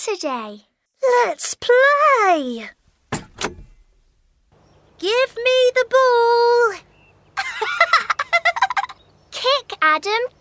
Saturday. Let's play. Give me the ball. Kick, Adam,